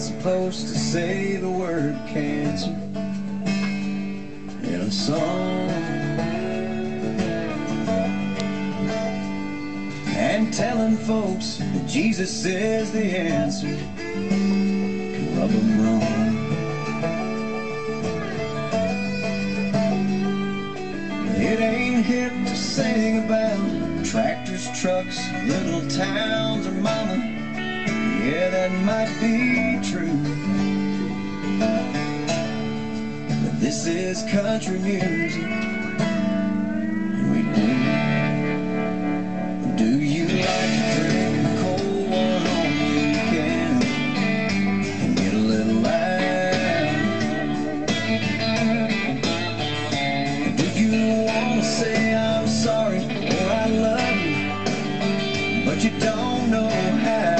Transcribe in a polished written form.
supposed to say the word cancer in a song, and telling folks that Jesus is the answer can rub 'em wrong. It ain't hip to sing about tractors, trucks, little towns, or mama. Yeah, that might be true, but this is country music, and we do. Do you like to drink a cold one on the weekend and get a little loud? Do you want to say I'm sorry or I love you, but you don't know how?